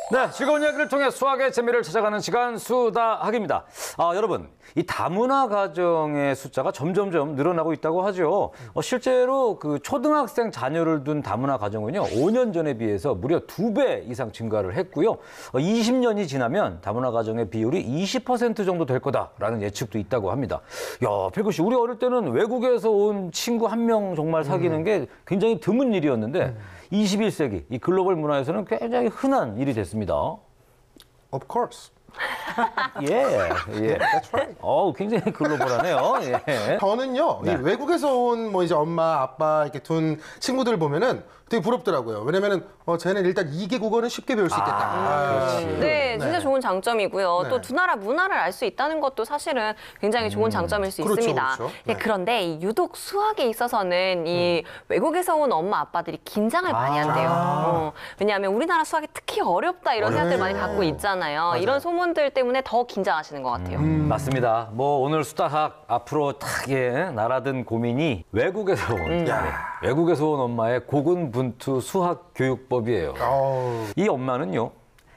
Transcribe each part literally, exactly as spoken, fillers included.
네, 즐거운 이야기를 통해 수학의 재미를 찾아가는 시간 수다학입니다. 아, 여러분, 이 다문화 가정의 숫자가 점점점 늘어나고 있다고 하죠. 어, 실제로 그 초등학생 자녀를 둔 다문화 가정은요, 오 년 전에 비해서 무려 두 배 이상 증가를 했고요. 어, 이십 년이 지나면 다문화 가정의 비율이 이십 퍼센트 정도 될 거다라는 예측도 있다고 합니다. 야, 필구 씨, 우리 어릴 때는 외국에서 온 친구 한 명 정말 사귀는 음. 게 굉장히 드문 일이었는데 음. 이십일 세기 이 글로벌 문화에서는 굉장히 흔한 일이 됐습니다. Of course. 예, 예. That's right. 어우, 굉장히 글로벌하네요. 예. 저는요, 네. 이 외국에서 온 뭐 이제 엄마, 아빠 이렇게 둔 친구들 보면은 되게 부럽더라고요. 왜냐면은 어, 쟤는 일단 이 개 국어는 쉽게 배울 수 있겠다. 아, 그렇지. 네, 진짜 네. 좋은 장점이고요. 네. 또 두 나라 문화를 알 수 있다는 것도 사실은 굉장히 좋은 장점일 수 그렇죠, 있습니다. 그렇죠. 네, 네. 그런데 이 유독 수학에 있어서는 이 외국에서 온 엄마 아빠들이 긴장을 많이 아. 한대요. 어, 왜냐하면 우리나라 수학이 특히 어렵다 이런 생각들 많이 어렵죠. 갖고 있잖아요. 맞아요. 이런 소문들 때문에 더 긴장하시는 것 같아요. 음, 맞습니다. 뭐 오늘 수다학 앞으로 탁 예, 나라든 고민이 외국에서 온 네, 외국에서 온 엄마의 고군분투 수학 교육법이에요. 어우, 이 엄마는요,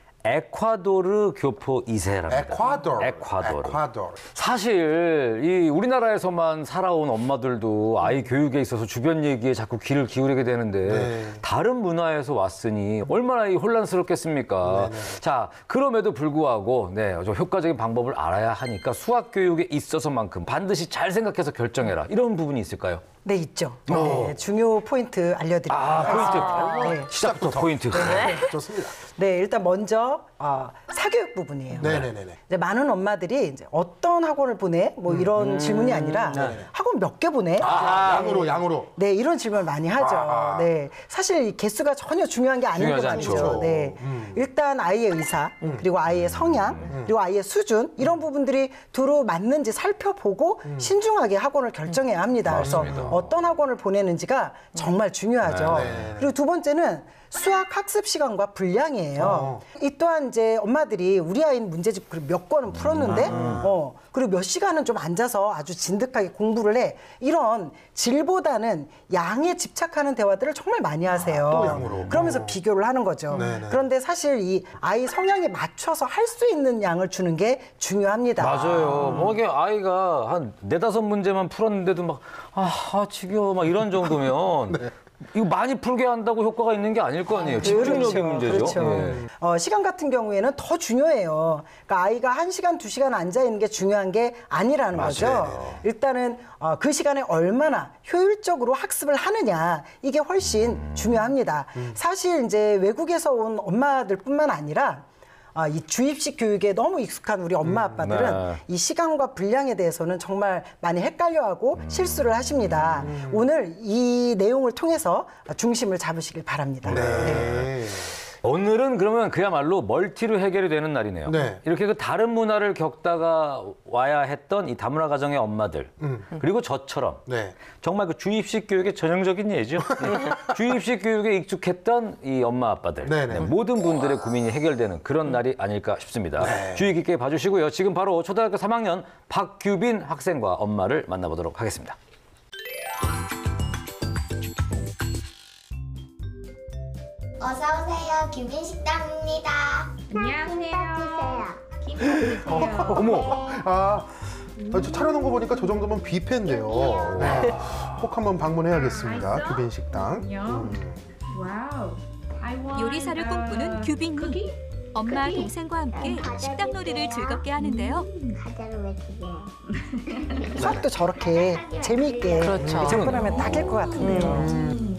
에콰도르 교포 이 세랍니다. 에콰도르. 에콰도르. 에콰도르. 사실 이 우리나라에서만 살아온 엄마들도 아이 교육에 있어서 주변 얘기에 자꾸 귀를 기울이게 되는데 네. 다른 문화에서 왔으니 얼마나 이 혼란스럽겠습니까? 네, 자, 그럼에도 불구하고 네, 좀 효과적인 방법을 알아야 하니까 수학 교육에 있어서만큼 반드시 잘 생각해서 결정해라. 이런 부분이 있을까요? 네, 있죠. 어. 네, 중요 포인트 알려드릴게요. 아, 포인트. 네. 시작부터 포인트. 좋습니다. 네, 일단 먼저 어, 사교육 부분이에요. 네네네네. 이제 많은 엄마들이 이제 어떤 학원을 보내? 뭐 이런 질문이 아니라 학원 몇 개 보내? 아, 양으로, 양으로. 네, 이런 질문을 많이 하죠. 아. 네, 사실 이 개수가 전혀 중요한 게 아닌 것 중요하지 같죠. 않죠. 네, 일단 아이의 의사, 그리고 아이의 성향, 그리고 아이의 수준 이런 부분들이 두루 맞는지 살펴보고 신중하게 학원을 결정해야 합니다. 그래서 맞습니다. 어떤 학원을 보내는지가 정말 중요하죠. 네. 그리고 두 번째는 수학 학습 시간과 분량이에요. 어. 이 또한 이제 엄마들이 우리 아이는 문제집 몇 권은 풀었는데, 어, 그리고 몇 시간은 좀 앉아서 아주 진득하게 공부를 해. 이런 질보다는 양에 집착하는 대화들을 정말 많이 하세요. 또 양으로. 그러면서 어. 비교를 하는 거죠. 네네. 그런데 사실 이 아이 성향에 맞춰서 할 수 있는 양을 주는 게 중요합니다. 맞아요. 뭐 이게 아이가 한 네다섯 문제만 풀었는데도 막, 아, 아 지겨워. 막 이런 정도면 이거 많이 풀게 한다고 효과가 있는 게 아닐 거 아니에요. 집중력의 문제죠. 그렇죠. 예. 어, 시간 같은 경우에는 더 중요해요. 그러니까 아이가 한 시간, 두 시간 앉아 있는 게 중요한 게 아니라는 거죠. 맞아요. 일단은 어, 그 시간에 얼마나 효율적으로 학습을 하느냐 이게 훨씬 음. 중요합니다. 사실 이제 외국에서 온 엄마들뿐만 아니라 아, 이 주입식 교육에 너무 익숙한 우리 엄마 아빠들은 네. 이 시간과 분량에 대해서는 정말 많이 헷갈려하고 실수를 하십니다. 오늘 이 내용을 통해서 중심을 잡으시길 바랍니다. 네. 오늘은 그러면 그야말로 멀티로 해결이 되는 날이네요. 네. 이렇게 그 다른 문화를 겪다가 와야 했던 이 다문화 가정의 엄마들 그리고 저처럼 네. 정말 그 주입식 교육의 전형적인 예죠. 네. 주입식 교육에 익숙했던 이 엄마 아빠들 네네. 네, 모든 분들의 고민이 해결되는 그런 날이 아닐까 싶습니다. 네. 주의 깊게 봐주시고요. 지금 바로 초등학교 삼 학년 박규빈 학생과 엄마를 만나보도록 하겠습니다. 어서오세요. 규빈 식당입니다. 안녕하세요. 어머, 아, 아, 저 차려놓은 거 보니까 저 정도면 뷔페인데요. 네. 꼭 한번 방문해야겠습니다. 규빈 식당. 음. 요리사를 꿈꾸는 규빈이 엄마 동생과 함께 식당 놀이를 즐겁게 하는데요. 과자를 왜 두 개? 수학도 저렇게 재미있게 그렇죠. 접근하면 딱일 것 같은데요.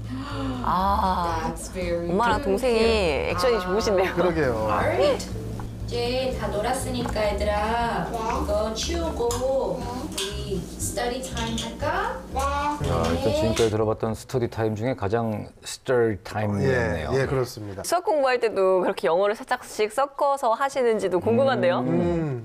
아, 엄마랑 동생이 액션이 좋으신데요. 그러게요. 이제 다 놀았으니까 얘들아 이거 치우고 우리 스터디 타임 할까? 아, 일단 지금까지 들어봤던 스터디 타임 중에 가장 스터디 예, 타임이었네요. 예, 그렇습니다. 수학 공부할 때도 그렇게 영어를 살짝씩 섞어서 하시는지도 궁금한데요. 음.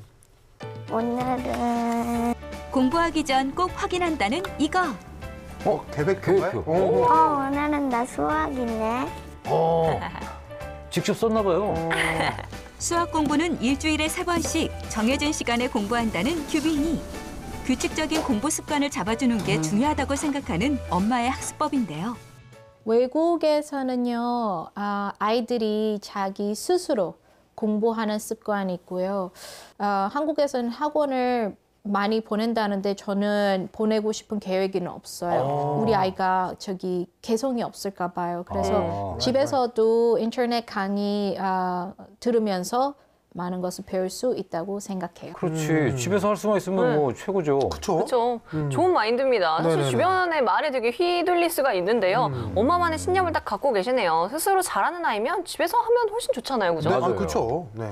오늘은 공부하기 전 꼭 확인한다는 이거. 어, 계획표가요? 계획표. 어, 어 오늘은 나 수학이네. 어, 직접 썼나 봐요. 수학 공부는 일주일에 세 번씩 정해진 시간에 공부한다는 규빈이. 규칙적인 공부 습관을 잡아주는 게 중요하다고 생각하는 엄마의 학습법인데요. 외국에서는요, 아, 아이들이 자기 스스로 공부하는 습관이 있고요. 아, 한국에서는 학원을 많이 보낸다는데 저는 보내고 싶은 계획은 없어요. 우리 아이가 저기 개성이 없을까 봐요. 그래서 아. 집에서도 인터넷 강의 아, 들으면서 많은 것을 배울 수 있다고 생각해요. 그렇지. 집에서 할 수만 있으면 네. 뭐 최고죠. 그렇죠. 그렇죠. 좋은 마인드입니다. 사실 네네네. 주변의 말에 되게 휘둘릴 수가 있는데요. 음. 엄마만의 신념을 딱 갖고 계시네요. 스스로 잘하는 아이면 집에서 하면 훨씬 좋잖아요. 그죠? 네, 아, 맞아요. 그렇죠. 네.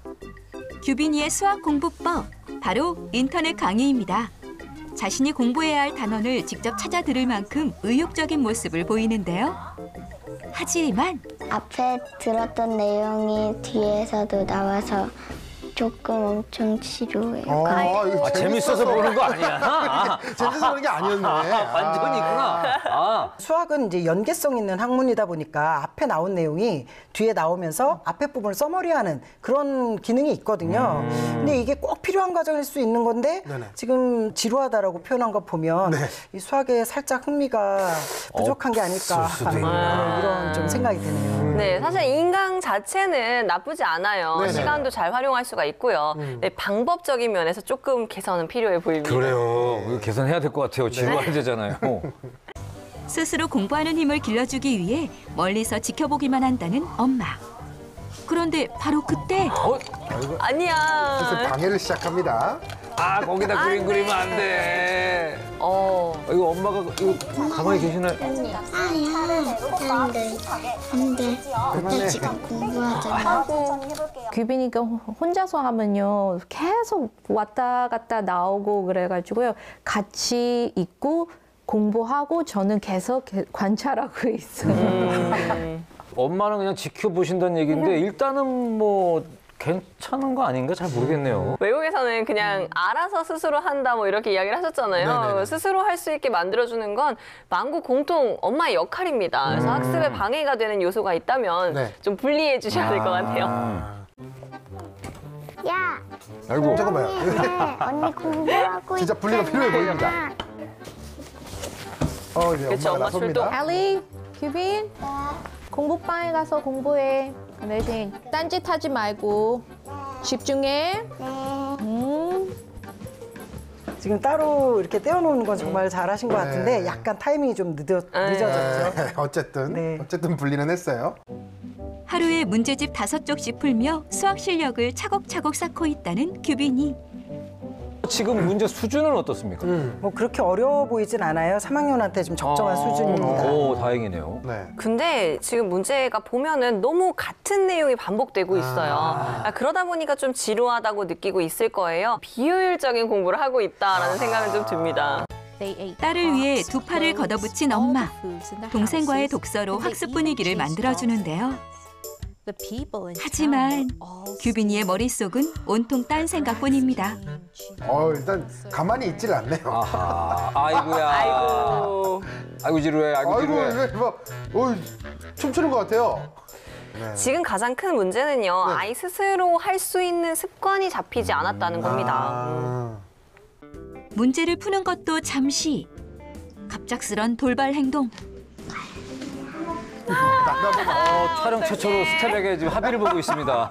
규빈이의 수학 공부법, 바로 인터넷 강의입니다. 자신이 공부해야 할 단원을 직접 찾아 들을 만큼 의욕적인 모습을 보이는데요. 하지만 앞에 들었던 내용이 뒤에서도 나와서 조금 엄청 지루해요. 어, 이거 아, 재밌어서 보는 거 아니야? 아, 재밌어서 보는 게 아니었네. 완전히 있구나. 아. 수학은 이제 연계성 있는 학문이다 보니까 앞에 나온 내용이 뒤에 나오면서 앞에 부분을 써머리하는 그런 기능이 있거든요. 근데 이게 꼭 필요한 과정일 수 있는 건데 네네. 지금 지루하다라고 표현한 거 보면 네. 이 수학에 살짝 흥미가 부족한 게 아닐까 없을 수도 네, 있구나. 이런 좀 생각이 드네요. 네, 사실 인강 자체는 나쁘지 않아요. 네네. 시간도 잘 활용할 수가 있고요. 네, 방법적인 면에서 조금 개선은 필요해 보입니다. 그래요. 이거 개선해야 될 것 같아요. 지루할 때잖아요. 스스로 공부하는 힘을 길러주기 위해 멀리서 지켜보기만 한다는 엄마. 그런데 바로 그때 슬슬 아니야. 방해를 시작합니다. 아, 거기다 그림 안 그리면 돼. 안 돼. 어. 이거 엄마가 이거 가만히 계시나요? 아니, 안 돼. 안 돼. 나 지금 공부하잖아. 규빈이가 혼자서 하면요 계속 왔다 갔다 나오고 그래가지고요 같이 있고 공부하고 저는 계속 개- 관찰하고 있어요. 음. 엄마는 그냥 지켜보신다는 얘기인데 일단은 뭐 괜찮은 거 아닌가 잘 모르겠네요. 외국에서는 그냥 알아서 스스로 한다 뭐 이렇게 이야기를 하셨잖아요. 네네네. 스스로 할 수 있게 만들어주는 건 만국 공통 엄마의 역할입니다. 그래서 학습에 방해가 되는 요소가 있다면 네. 좀 분리해 주셔야 될 것 같아요. 야, 아이고. 잠깐만요. 네, 언니 공부하고 진짜 분리가 필요해 보입니다. 어, 이제 그렇죠, 엄마가 엄마 출동. 나섭니다. 알리, 규빈 공부방에 가서 공부해. 그 대신 딴짓하지 말고 집중해. 음. 지금 따로 이렇게 떼어놓는 건 정말 잘하신 것 같은데 네. 약간 타이밍이 좀 늦어, 늦어졌죠. 네, 어쨌든 네. 어쨌든 분리는 했어요. 하루에 문제집 다섯 쪽씩 풀며 수학 실력을 차곡차곡 쌓고 있다는 규빈이. 지금 문제 수준은 어떻습니까? 뭐 그렇게 어려워 보이진 않아요. 삼 학년한테 좀 적정한 아, 수준입니다. 오, 다행이네요. 네. 근데 지금 문제가 보면은 너무 같은 내용이 반복되고 있어요. 아, 그러다 보니까 좀 지루하다고 느끼고 있을 거예요. 비효율적인 공부를 하고 있다라는 생각은 좀 듭니다. 딸을 위해 두 팔을 걷어붙인 엄마. 동생과의 독서로 학습 분위기를 만들어주는데요. 하지만 규빈이의 머릿속은 온통 딴 생각뿐입니다. 어, 일단 가만히 있질 않네요. 아하, 아이고야. 아이고. 아이고 지루해, 아이고 아이고, 지루해. 이거 막 어, 춤추는 것 같아요. 네. 지금 가장 큰 문제는요. 네. 아이 스스로 할 수 있는 습관이 잡히지 않았다는 겁니다. 아, 문제를 푸는 것도 잠시. 갑작스런 돌발 행동. 어, 촬영 최초로 스텝에게 지금 합의를 보고 있습니다.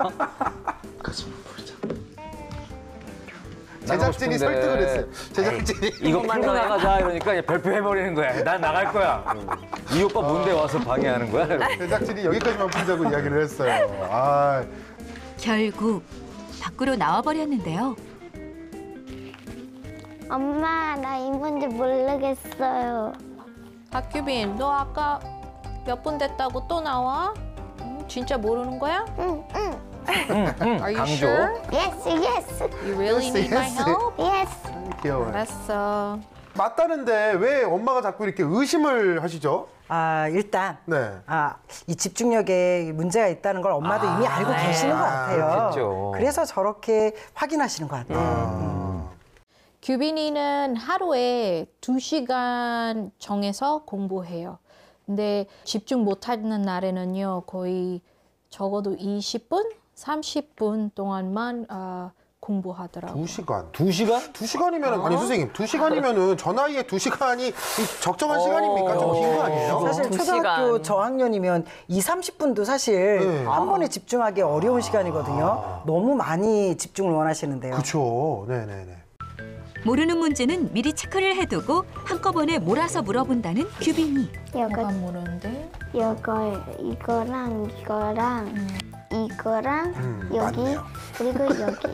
제작진이 나가고 싶은데. 설득을 했어요. 제작진이. 이거 풀고 나가자 이러니까 별표 해버리는 거야. 난 나갈 거야. 이 오빠 뭔데 와서 방해하는 거야? 이러고. 제작진이 여기까지만 풀자고 이야기를 했어요. 아, 결국 밖으로 나와버렸는데요. 엄마, 나 이 문제 모르겠어요. 박규빈, 너 아까 몇 분 됐다고 또 나와? 음, 진짜 모르는 거야? 응, 응. 응, 응, Are you 강조. sure? Yes, yes, You really Yes, need my yes. help? yes. 귀여워요. 알았어. 맞다는데 왜 엄마가 자꾸 이렇게 의심을 하시죠? 아, 일단 네. 아, 이 집중력에 문제가 있다는 걸 엄마도 이미 알고 네. 계시는 것 같아요. 그렇겠죠. 그래서 저렇게 확인하시는 것 같아요. 규빈이는 하루에 두 시간 정해서 공부해요. 근데 집중 못하는 날에는요, 거의 적어도 이십 분, 삼십 분 동안만 어, 공부하더라고요. 두 시간. 두 시간? 두 시간이면 아니 선생님 두 시간이면은 저 나이에 두 시간이 적정한 시간입니까? 좀 긴 거 아니에요? 사실 두 초등학교 시간. 저학년이면 이, 삼십 분도 사실 네. 한 번에 집중하기 어려운 시간이거든요. 너무 많이 집중을 원하시는데요. 그렇죠. 네네네. 모르는 문제는 미리 체크를 해두고 한꺼번에 몰아서 물어본다는 규빈이. 뭐가 이거 모르는데? 이거 이거랑 이거랑 이거랑 음, 여기 맞네요. 그리고 여기.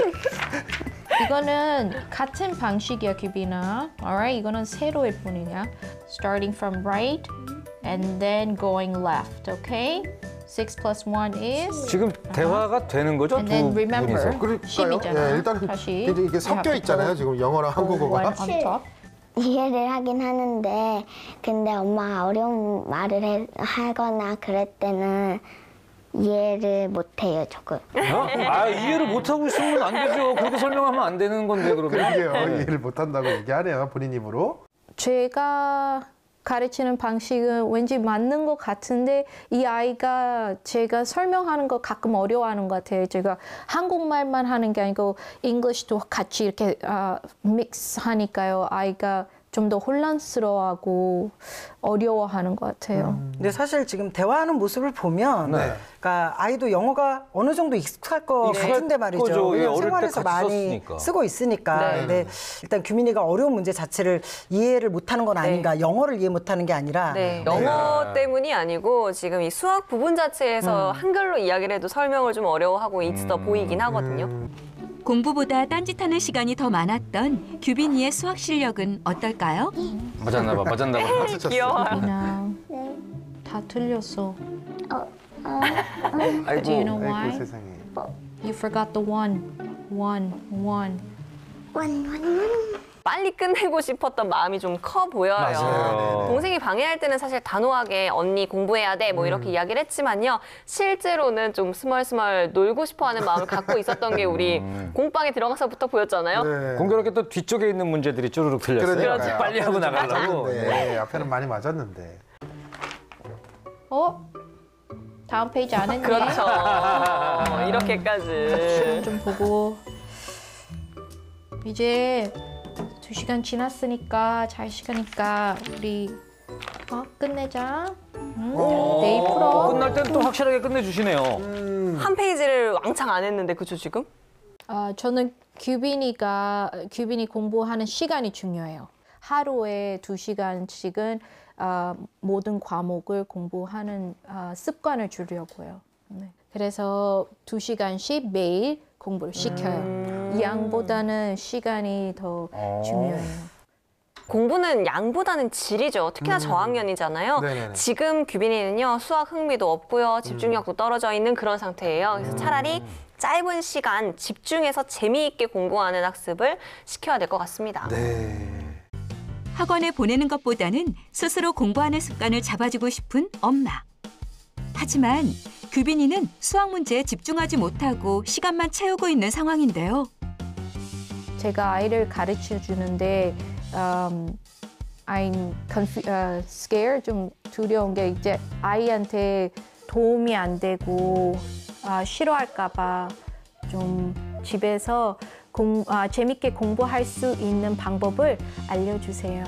이거는 같은 방식이야, 규빈아. Alright, 이거는 세로일 뿐이냐. Starting from right and then going left, okay? six plus one is 지금 대화가 되는 거죠? and 두 then remember 분이서. 십이잖아. 예, 일단 다시 이제 이게 섞여 있잖아요. 지금 영어랑 한국어가. one on top. 이해를 하긴 하는데 근데 엄마가 어려운 말을 해, 하거나 그럴 때는 이해를 못해요 조금. 어? 아, 이해를 못하고 있으면 안 되죠. 그렇게 설명하면 안 되는 건데, 그러면. 그러게요. 이해를 못한다고 얘기하네요. 본인 입으로. 제가 가르치는 방식은 왠지 맞는 것 같은데 이 아이가 제가 설명하는 거 가끔 어려워하는 것 같아요. 제가 한국말만 하는 게 아니고 잉글리시도 같이 이렇게 아, 믹스하니까요. 아이가 좀 더 혼란스러워하고 어려워하는 것 같아요. 근데 사실 지금 대화하는 모습을 보면 네. 그러니까 아이도 영어가 어느 정도 익숙할 것 익숙할 같은데 말이죠. 거죠. 예, 왜냐면 어릴 때 생활에서 같이 많이 썼으니까. 쓰고 있으니까. 네. 근데 일단 규민이가 어려운 문제 자체를 이해를 못하는 건 아닌가. 영어를 이해 못하는 게 아니라 네, 영어 때문이 아니고 지금 이 수학 부분 자체에서 한글로 이야기를 해도 설명을 좀 어려워하고 있어 보이긴 하거든요. 공부보다 딴짓하는 시간이 더 많았던 규빈이의 수학 실력은 어떨까요? 맞았나 봐, 맞았나 봐. 귀여워요. 그냥 네. 다 틀렸어. 아이고. Do you know 아이고 why? 세상에. You forgot the one. One, one. 원원원. 빨리 끝내고 싶었던 마음이 좀 커 보여요. 맞아요. 동생이 방해할 때는 사실 단호하게 언니 공부해야 돼 뭐 이렇게 이야기를 했지만요. 실제로는 좀 스멀스멀 놀고 싶어하는 마음을 갖고 있었던 게 우리 공방에 들어가서부터 보였잖아요. 네. 공교롭게 또 뒤쪽에 있는 문제들이 쭈르륵 틀렸어요. 그러니까요. 빨리 하고 나가려고. 네. 앞에는 많이 맞았는데. 어? 다음 페이지 안 했네. 그렇죠. 이렇게까지. 좀 보고 이제 두 시간 지났으니까 잘 시간이니까 우리 어, 끝내자. 응? 내일 풀어. 끝날 땐 또 확실하게 끝내주시네요. 한 페이지를 왕창 안 했는데 그죠 지금? 아, 저는 규빈이가 규빈이 공부하는 시간이 중요해요. 하루에 두 시간씩은 아, 모든 과목을 공부하는 아, 습관을 주려고요. 네. 그래서 두 시간씩 매일 공부를 시켜요. 양보다는 시간이 더 중요해요. 공부는 양보다는 질이죠. 특히나 저학년이잖아요. 네네네. 지금 규빈이는요. 수학 흥미도 없고요. 집중력도 떨어져 있는 그런 상태예요. 그래서 차라리 짧은 시간 집중해서 재미있게 공부하는 학습을 시켜야 될 것 같습니다. 네. 학원에 보내는 것보다는 스스로 공부하는 습관을 잡아주고 싶은 엄마. 하지만 규빈이는 수학 문제에 집중하지 못하고 시간만 채우고 있는 상황인데요. 제가 아이를 가르쳐 주는데 um, I'm confu- uh, scared, 좀 두려운 게 이제 아이한테 도움이 안 되고 아, 싫어할까 봐 좀 집에서 공, 아, 재밌게 공부할 수 있는 방법을 알려주세요.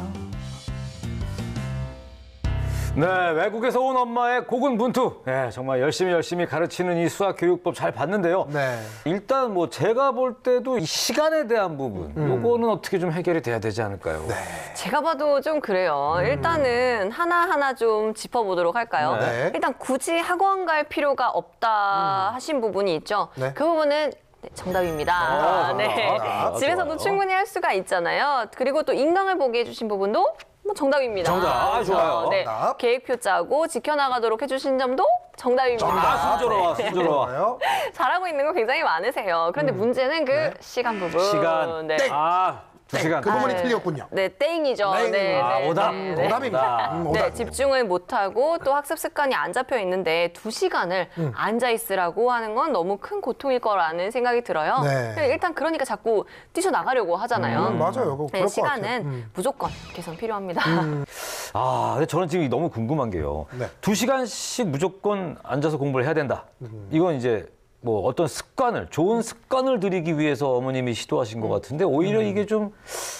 네, 외국에서 온 엄마의 고군분투. 네, 정말 열심히 열심히 가르치는 이 수학 교육법 잘 봤는데요. 네. 일단 뭐 제가 볼 때도 이 시간에 대한 부분, 요거는 어떻게 좀 해결이 돼야 되지 않을까요? 제가 봐도 좀 그래요. 일단은 하나하나 좀 짚어보도록 할까요? 네. 일단 굳이 학원 갈 필요가 없다 하신 부분이 있죠. 네. 그 부분은 네, 정답입니다. 아, 네. 아, 집에서도 좋아요. 충분히 할 수가 있잖아요. 그리고 또 인강을 보게 해주신 부분도 뭐 정답입니다. 정답. 아, 그래서 좋아요. 네, 정답. 계획표 짜고 지켜나가도록 해주신 점도 정답입니다. 아, 순조로워, 순조로워. 좋아요. 잘하고 있는 거 굉장히 많으세요. 그런데 문제는 그 시간 부분. 시간. 네. 아, 두 시간. 그 부분이 네. 틀렸군요. 네, 땡이죠. 땡. 네, 아, 네, 오답. 네, 네. 오답입니다. 음, 네, 오답. 집중을 못하고 또 학습 습관이 안 잡혀 있는데 두 시간을 앉아 있으라고 하는 건 너무 큰 고통일 거라는 생각이 들어요. 네. 일단 그러니까 자꾸 뛰쳐나가려고 하잖아요. 음, 맞아요. 그거 네, 그럴 것 시간은 같아요. 음. 무조건 개선 필요합니다. 아, 근데 저는 지금 너무 궁금한 게요. 네. 두 시간씩 무조건 앉아서 공부를 해야 된다. 이건 이제 뭐 어떤 습관을, 좋은 습관을 들이기 위해서 어머님이 시도하신 것 같은데 오히려 이게 좀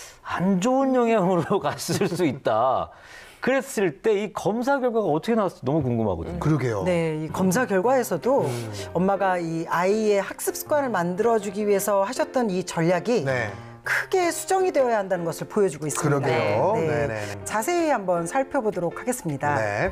안 좋은 영향으로 갔을 수 있다. 그랬을 때 이 검사 결과가 어떻게 나왔을지 너무 궁금하거든요. 그러게요. 네, 이 검사 결과에서도 엄마가 이 아이의 학습 습관을 만들어주기 위해서 하셨던 이 전략이 네. 크게 수정이 되어야 한다는 것을 보여주고 있습니다. 그러게요. 네, 네, 네, 네. 자세히 한번 살펴보도록 하겠습니다. 네.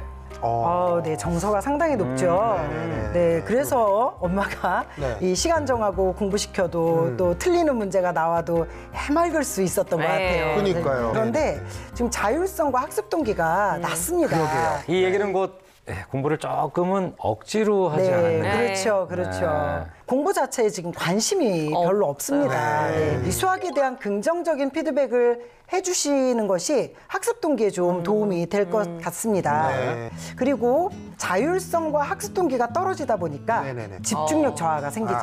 어, 네, 정서가 상당히 높죠. 네네네. 네, 그래서 엄마가 네. 이 시간 정하고 공부시켜도 또 틀리는 문제가 나와도 해맑을 수 있었던 것 네. 같아요. 그러니까요. 그런데 지금 자율성과 학습 동기가 낮습니다. 그러게요. 이 얘기는 곧 예, 공부를 조금은 억지로 하지 네, 않았나. 그렇죠, 그렇죠. 네. 공부 자체에 지금 관심이 어, 별로 없습니다. 네. 네. 이 수학에 대한 긍정적인 피드백을 해주시는 것이 학습 동기에 좀 도움이 될 것 같습니다. 네. 그리고 자율성과 학습 동기가 떨어지다 보니까 네네네. 집중력 저하가 생기죠.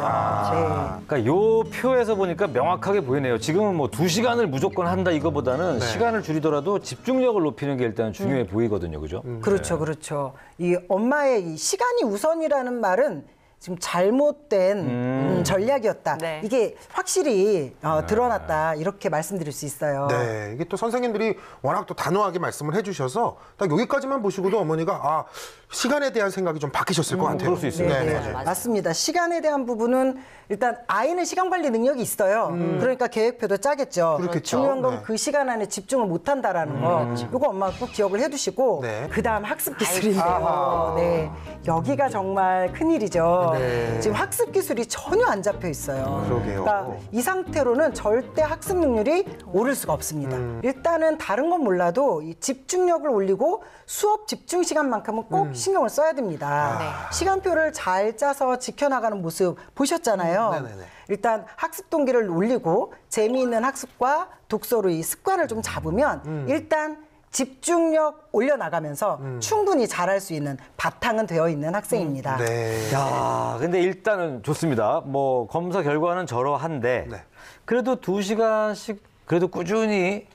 아. 그러니까 요 표에서 보니까 명확하게 보이네요. 지금은 뭐 두 시간을 무조건 한다 이거보다는 네. 시간을 줄이더라도 집중력을 높이는 게 일단 중요해 보이거든요. 그죠? 네. 그렇죠, 그렇죠. 이 엄마의 이 시간이 우선이라는 말은 지금 잘못된 음, 전략이었다. 네. 이게 확실히 어, 드러났다. 이렇게 말씀드릴 수 있어요. 네, 이게 또 선생님들이 워낙 또 단호하게 말씀을 해주셔서 딱 여기까지만 보시고도 어머니가 아 시간에 대한 생각이 좀 바뀌셨을 것 같아요. 그럴 수 있어요. 네, 네, 네. 네. 맞습니다. 시간에 대한 부분은 일단 아이는 시간 관리 능력이 있어요. 그러니까 계획표도 짜겠죠. 그렇겠죠. 중요한 건 네. 그 시간 안에 집중을 못 한다라는 거. 이거 엄마가 꼭 기억을 해두시고 네. 그다음 학습 기술인데요. 아하. 네. 여기가 정말 큰일이죠. 네. 지금 학습 기술이 전혀 안 잡혀 있어요. 그러게요. 그러니까 이 상태로는 절대 학습 능률이 오를 수가 없습니다. 음. 일단은 다른 건 몰라도 이 집중력을 올리고 수업 집중 시간만큼은 꼭 음. 신경을 써야 됩니다. 아. 시간표를 잘 짜서 지켜나가는 모습 보셨잖아요. 네네네. 일단 학습 동기를 올리고 재미있는 학습과 독서로 이 습관을 좀 잡으면 음. 일단 집중력 올려나가면서 충분히 잘할 수 있는 바탕은 되어 있는 학생입니다. 네. 야, 근데 일단은 좋습니다. 뭐 검사 결과는 저러한데 네. 그래도 두 시간씩 그래도 꾸준히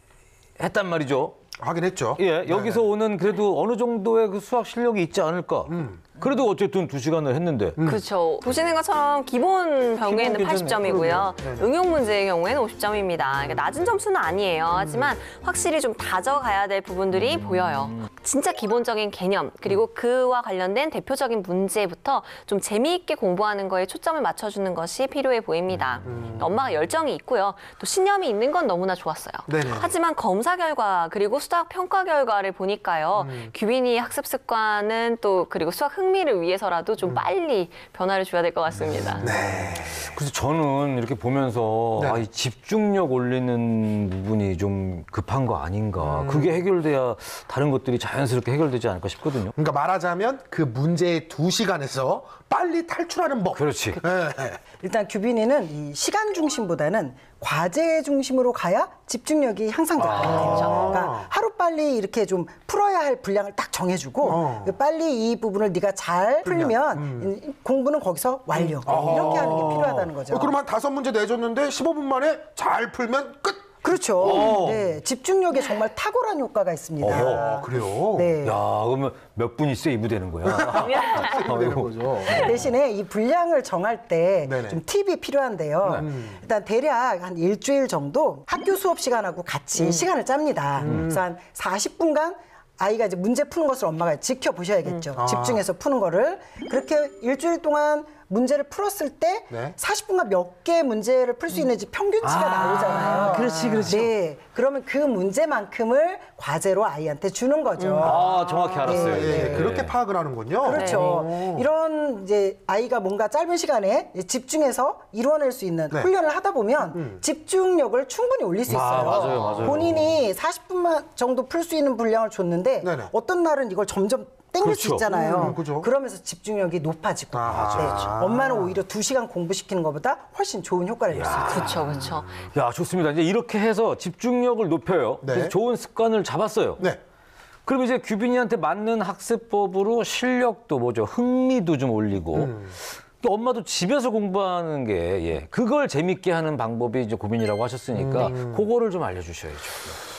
했단 말이죠. 하긴 했죠. 예, 여기서 네. 오는 그래도 어느 정도의 그 수학 실력이 있지 않을까. 그래도 어쨌든 두 시간을 했는데. 그렇죠. 보시는 것처럼 기본 병에는 기본 팔십 점이고요. 그러게요. 네. 응용 문제의 경우에는 오십 점입니다. 그러니까 낮은 점수는 아니에요. 하지만 확실히 좀 다져가야 될 부분들이 보여요. 진짜 기본적인 개념 그리고 그와 관련된 대표적인 문제부터 좀 재미있게 공부하는 거에 초점을 맞춰주는 것이 필요해 보입니다. 엄마가 열정이 있고요. 또 신념이 있는 건 너무나 좋았어요. 네네. 하지만 검사 결과 그리고 수학 평가 결과를 보니까요. 음. 규빈이의 학습 습관은 또 그리고 수학 흥미를 위해서라도 좀 빨리 변화를 줘야 될 것 같습니다. 그래서 저는 이렇게 보면서 네. 아, 이 집중력 올리는 부분이 좀 급한 거 아닌가. 음. 그게 해결돼야 다른 것들이 자연스럽게 해결되지 않을까 싶거든요. 그러니까 말하자면 그 문제의 두 시간에서 빨리 탈출하는 법. 그렇지. 네. 일단 규빈이는 이 시간 중심보다는 과제 중심으로 가야 집중력이 향상돼요. 그러니까 하루빨리 이렇게 좀 풀어야 할 분량을 딱 정해주고 어. 빨리 이 부분을 네가 잘 풀면 이 공부는 거기서 완료. 이렇게 하는 게 필요하다는 거죠. 어, 그럼 한 다섯 문제 내줬는데 십오 분 만에 잘 풀면 끝. 그렇죠. 어. 네, 집중력에 정말 탁월한 효과가 있습니다. 아, 그래요? 네. 야, 그러면 몇 분이 세이브되는 거야? 되는 거죠. 대신에 이 분량을 정할 때 네네. 좀 팁이 필요한데요. 일단 대략 한 일주일 정도 학교 수업 시간하고 같이 시간을 짭니다. 그래서 한 사십 분간 아이가 이제 문제 푸는 것을 엄마가 지켜보셔야겠죠. 집중해서 푸는 거를. 그렇게 일주일 동안 문제를 풀었을 때 네. 사십 분간 몇 개 문제를 풀 수 있는지 평균치가 나오잖아요. 그렇지, 그렇지. 네. 그러면 그 문제만큼을 과제로 아이한테 주는 거죠. 아, 정확히 알았어요. 네, 이제. 그렇게 파악을 하는군요. 그렇죠. 이런 이제 아이가 뭔가 짧은 시간에 집중해서 이루어낼 수 있는 네. 훈련을 하다 보면 집중력을 충분히 올릴 수 아, 있어요. 맞아요, 맞아요. 본인이 사십 분만 정도 풀 수 있는 분량을 줬는데 네네. 어떤 날은 이걸 점점 땡길 수 그렇죠. 있잖아요. 음, 그죠. 그러면서 집중력이 높아지고 아, 맞아요. 네. 그렇죠. 엄마는 오히려 두 시간 공부시키는 것보다 훨씬 좋은 효과를 낼 수 있죠. 그렇죠, 그렇죠. 야, 좋습니다. 이제 이렇게 해서 집중력을 높여요. 네. 그래서 좋은 습관을 잡았어요. 네. 그럼 이제 규빈이한테 맞는 학습법으로 실력도 뭐죠, 흥미도 좀 올리고 또 엄마도 집에서 공부하는 게 예, 그걸 재밌게 하는 방법이 이제 고민이라고 하셨으니까 그거를 좀 알려주셔야죠.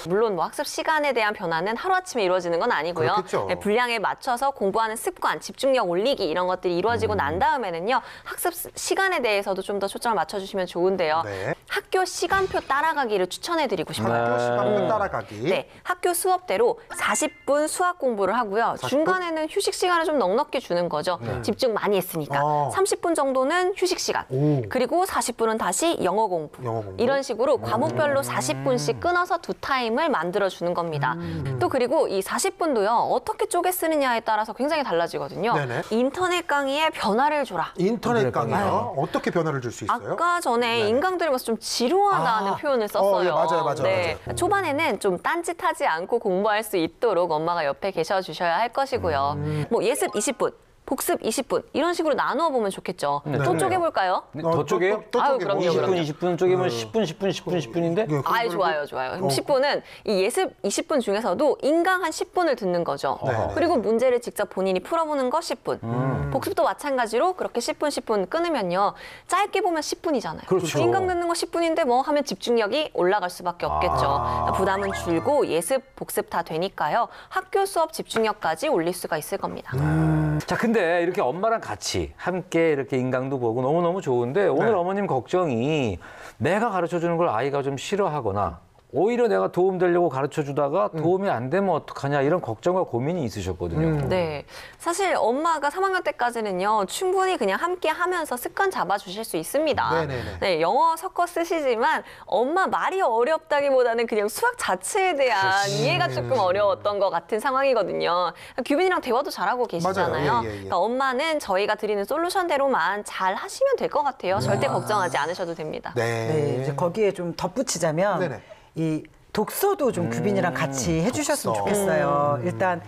물론 뭐 학습 시간에 대한 변화는 하루아침에 이루어지는 건 아니고요. 그렇겠죠. 네, 분량에 맞춰서 공부하는 습관, 집중력 올리기 이런 것들이 이루어지고 음. 난 다음에는요. 학습 시간에 대해서도 좀 더 초점을 맞춰주시면 좋은데요. 네. 학교 시간표 따라가기를 추천해드리고 싶어요. 학교 시간표 음. 따라가기. 네, 학교 수업대로 사십 분 수학 공부를 하고요. 사십 분? 중간에는 휴식 시간을 좀 넉넉히 주는 거죠. 집중 많이 했으니까. 아. 삼십 분 정도는 휴식 시간. 오. 그리고 사십 분은 다시 영어 공부. 영어 공부. 이런 식으로 과목별로 사십 분씩 끊어서 두 타임을 만들어 주는 겁니다. 음. 또 그리고 이 사십 분도요. 어떻게 쪼개 쓰느냐에 따라서 굉장히 달라지거든요. 네네. 인터넷 강의에 변화를 줘라. 인터넷 강의요? 네. 어떻게 변화를 줄 수 있어요? 아까 전에 네네. 인강 들으면서 좀 지루하다는 아. 표현을 어, 썼어요. 예, 맞아요, 맞아요, 네. 맞아요. 초반에는 좀 딴짓하지 않고 공부할 수 있도록 엄마가 옆에 계셔 주셔야 할 것이고요. 음. 뭐 예습 이십 분, 복습 이십 분 이런 식으로 나누어 보면 좋겠죠. 네. 또 네. 쪼개볼까요? 네, 어, 더 또- 쪼개요? 또- 또 아유, 쪼개고. 그럼요, 이십 분, 그럼요. 이십 분 쪼개면 십 분, 십 분, 십 분, 십 분인데? 예, 아이 그리고- 좋아요, 좋아요. 그럼 어. 십 분은 이 예습 이십 분 중에서도 인강 한 십 분을 듣는 거죠. 네. 그리고 문제를 직접 본인이 풀어보는 거 십 분. 음. 복습도 마찬가지로 그렇게 십 분, 십 분 끊으면요. 짧게 보면 십 분이잖아요. 그렇죠. 인강 듣는 거 십 분인데 뭐 하면 집중력이 올라갈 수밖에 없겠죠. 아. 부담은 줄고 예습, 복습 다 되니까요. 학교 수업 집중력까지 올릴 수가 있을 겁니다. 자, 근데 이렇게 엄마랑 같이 함께 이렇게 인강도 보고 너무너무 좋은데 오늘 네. 어머님 걱정이 내가 가르쳐 주는 걸 아이가 좀 싫어하거나 오히려 내가 도움 되려고 가르쳐 주다가 도움이 안 되면 어떡하냐 이런 걱정과 고민이 있으셨거든요. 음. 네. 사실 엄마가 삼 학년 때까지는요, 충분히 그냥 함께 하면서 습관 잡아 주실 수 있습니다. 네네네. 네, 영어 섞어 쓰시지만 엄마 말이 어렵다기보다는 그냥 수학 자체에 대한 그렇지. 이해가 조금 어려웠던 것 같은 상황이거든요. 규빈이랑 대화도 잘하고 계시잖아요. 맞아요. 예, 예, 예. 그러니까 엄마는 저희가 드리는 솔루션대로만 잘 하시면 될 것 같아요. 절대 걱정하지 않으셔도 됩니다. 네. 네, 이제 거기에 좀 덧붙이자면 네네. 이 독서도 좀 규빈이랑 같이 해주셨으면 독서. 좋겠어요. 일단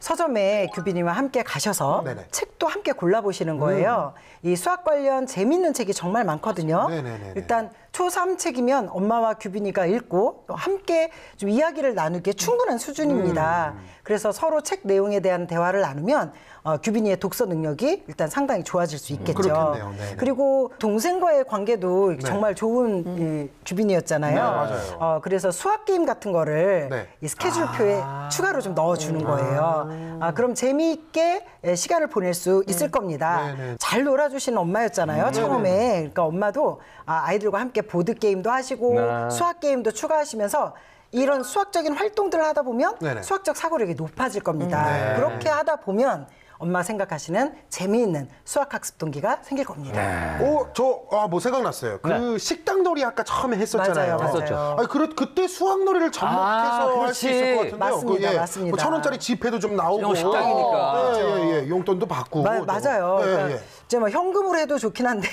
서점에 규빈이와 함께 가셔서 네네. 책도 함께 골라보시는 거예요. 이 수학 관련 재밌는 책이 정말 많거든요. 네네네네. 일단 초삼 책이면 엄마와 규빈이가 읽고 또 함께 좀 이야기를 나누기에 충분한 수준입니다. 그래서 서로 책 내용에 대한 대화를 나누면 어, 규빈이의 독서 능력이 일단 상당히 좋아질 수 있겠죠. 그렇겠네요. 네네. 그리고 동생과의 관계도 정말 좋은 이 규빈이었잖아요. 네, 맞아요. 어, 그래서 수학 게임 같은 거를 네. 이 스케줄표에 추가로 좀 넣어주는 거예요. 아, 그럼 재미있게 예, 시간을 보낼 수 있을 겁니다. 네네. 잘 놀아주시는 엄마였잖아요, 처음에. 그러니까 엄마도 아, 아이들과 함께 보드 게임도 하시고 네. 수학 게임도 추가하시면서 이런 수학적인 활동들을 하다 보면 네네. 수학적 사고력이 높아질 겁니다. 네. 그렇게 하다 보면 엄마 생각하시는 재미있는 수학 학습 동기가 생길 겁니다. 오, 저, 아, 뭐 생각났어요. 그 네. 식당놀이 아까 처음에 했었잖아요. 맞아요, 맞아요. 했었죠. 아니, 그그 그때 수학놀이를 접목해서 아, 할 수 그렇지. 있을 것 같은데요. 맞습니다, 그, 예. 맞습니다. 뭐 천 원짜리 지폐도 좀 나오고. 영어 식당이니까. 예, 예, 예. 용돈도 받고. 마- 저- 맞아요. 예, 그러니까 예. 이제 뭐 현금으로 해도 좋긴 한데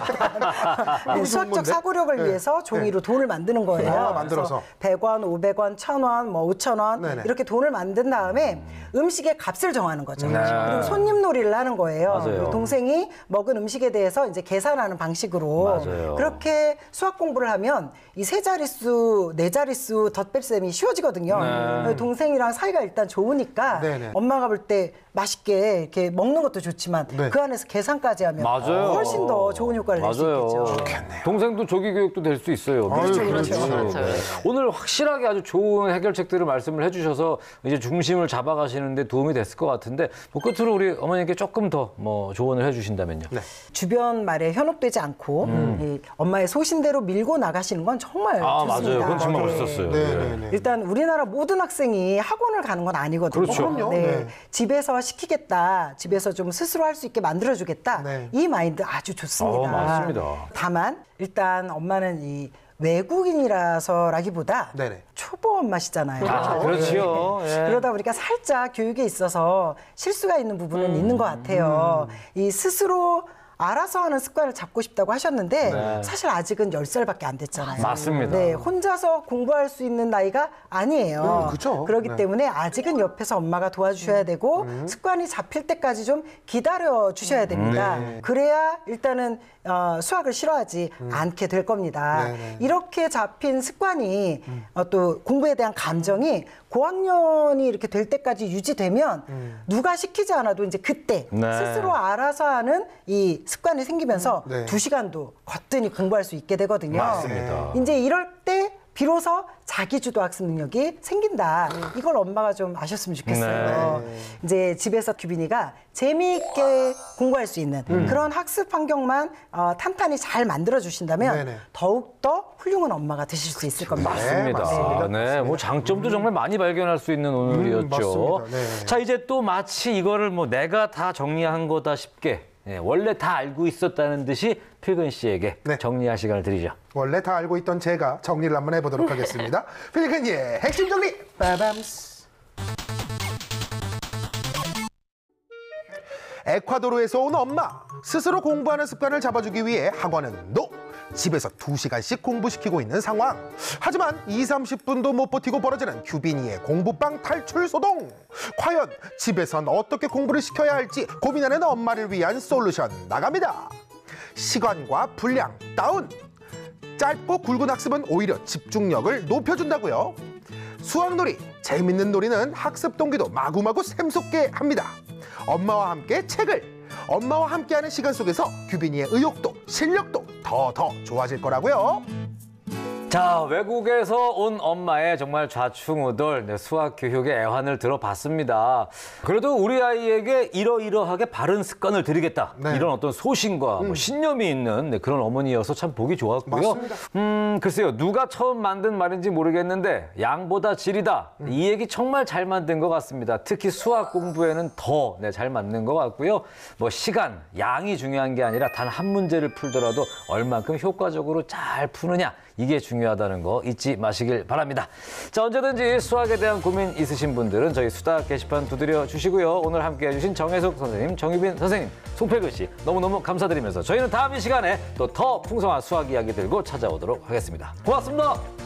네, 좋은 수학적 건데? 사고력을 네. 위해서 종이로 돈을 만드는 거예요. 아, 만들어서. 그래서 백 원, 오백 원, 천 원, 뭐 오천 원 네네. 이렇게 돈을 만든 다음에 음식의 값을 정하는 거죠. 네. 그리고 손님놀이를 하는 거예요. 맞아요. 그리고 동생이 먹은 음식에 대해서 이제 계산하는 방식으로 맞아요. 그렇게 수학 공부를 하면 이 세 자릿수, 네 자릿수 덧뺄셈이 쉬워지거든요. 네. 동생이랑 사이가 일단 좋으니까 네네. 엄마가 볼 때 맛있게 이렇게 먹는 것도 좋지만 네. 그 안에서 계산까지 하면 맞아요. 훨씬 더 좋은 효과를 낼 수 맞아요. 있겠죠. 동생도 조기 교육도 될 수 있어요. 그렇죠, 그렇죠, 그렇죠. 네. 오늘 확실하게 아주 좋은 해결책들을 말씀을 해주셔서 이제 중심을 잡아가시는데 도움이 됐을 것 같은데 뭐 끝으로 우리 어머님께 조금 더 뭐 조언을 해주신다면요. 네. 주변 말에 현혹되지 않고 이 엄마의 소신대로 밀고 나가시는 건 정말 아 좋습니다. 맞아요. 그건 정말 네. 멋있었어요. 네, 예. 네, 네. 일단 우리나라 모든 학생이 학원을 가는 건 아니거든요. 그렇죠. 그럼요. 네. 네. 집에서 시키겠다, 집에서 좀 스스로 할 수 있게 만들어주겠다. 네. 이 마인드 아주 좋습니다. 어, 맞습니다. 다만 일단 엄마는 이 외국인이라서라기보다 네네. 초보 엄마시잖아요. 아, 그렇지요. 예. 그러다 보니까 살짝 교육에 있어서 실수가 있는 부분은 음. 있는 것 같아요. 이 스스로 알아서 하는 습관을 잡고 싶다고 하셨는데 네. 사실 아직은 열 살밖에 안 됐잖아요. 맞습니다. 네, 혼자서 공부할 수 있는 나이가 아니에요. 음, 그쵸. 그렇기 네. 때문에 아직은 옆에서 엄마가 도와주셔야 되고 습관이 잡힐 때까지 좀 기다려 주셔야 됩니다. 네. 그래야 일단은 어, 수학을 싫어하지 않게 될 겁니다. 네, 네. 이렇게 잡힌 습관이 어, 또 공부에 대한 감정이 고학년이 이렇게 될 때까지 유지되면 누가 시키지 않아도 이제 그때 네. 스스로 알아서 하는 이 습관이 생기면서 네. 두 시간도 거뜬히 공부할 수 있게 되거든요. 맞습니다. 이제 이럴 때 비로소 자기주도 학습 능력이 생긴다. 이걸 엄마가 좀 아셨으면 좋겠어요. 네. 이제 집에서 규빈이가 재미있게 공부할 수 있는 그런 학습 환경만 어, 탄탄히 잘 만들어 주신다면 네네. 더욱더 훌륭한 엄마가 되실 수 있을 겁니다. 맞습니다. 맞습니다. 네, 뭐 장점도 정말 많이 발견할 수 있는 오늘이었죠. 음, 맞습니다. 네. 자, 이제 또 마치 이거를 뭐 내가 다 정리한 거다 싶게 예, 원래 다 알고 있었다는 듯이 필근 씨에게 네. 정리할 시간을 드리죠. 원래 다 알고 있던 제가 정리를 한번 해보도록 하겠습니다. 필근이의 핵심 정리 빠밤스. 에콰도르에서 온 엄마, 스스로 공부하는 습관을 잡아주기 위해 학원은 노! 집에서 두 시간씩 공부시키고 있는 상황. 하지만 이삼십 분도 못 버티고 벌어지는 규빈이의 공부방 탈출 소동. 과연 집에선 어떻게 공부를 시켜야 할지 고민하는 엄마를 위한 솔루션 나갑니다. 시간과 분량 다운. 짧고 굵은 학습은 오히려 집중력을 높여준다고요. 수학놀이, 재밌는 놀이는 학습 동기도 마구마구 샘솟게 합니다. 엄마와 함께 책을, 엄마와 함께하는 시간 속에서 규빈이의 의욕도 실력도 더 더 좋아질 거라고요. 자, 외국에서 온 엄마의 정말 좌충우돌 네, 수학 교육의 애환을 들어봤습니다. 그래도 우리 아이에게 이러이러하게 바른 습관을 들이겠다. 네. 이런 어떤 소신과 뭐 신념이 있는 네, 그런 어머니여서 참 보기 좋았고요. 맞습니다. 음, 글쎄요. 누가 처음 만든 말인지 모르겠는데 양보다 질이다. 이 얘기 정말 잘 만든 것 같습니다. 특히 수학 공부에는 더 네, 잘 맞는 것 같고요. 뭐 시간, 양이 중요한 게 아니라 단 한 문제를 풀더라도 얼만큼 효과적으로 잘 푸느냐. 이게 중요하다는 거 잊지 마시길 바랍니다. 자, 언제든지 수학에 대한 고민 있으신 분들은 저희 수다 게시판 두드려 주시고요. 오늘 함께 해주신 정혜숙 선생님, 정유빈 선생님, 송필근 씨 너무너무 감사드리면서 저희는 다음 이 시간에 또 더 풍성한 수학 이야기 들고 찾아오도록 하겠습니다. 고맙습니다.